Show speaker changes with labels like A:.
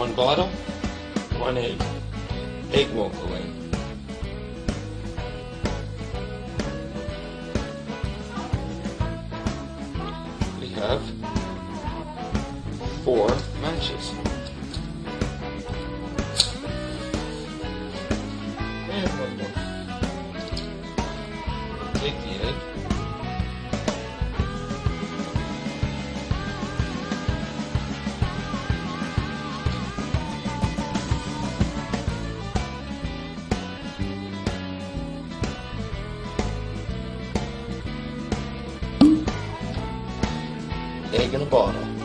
A: one bottle, one egg. Egg won't go in. We have 4 matches. And one more. Take the egg. Egg in a bottle.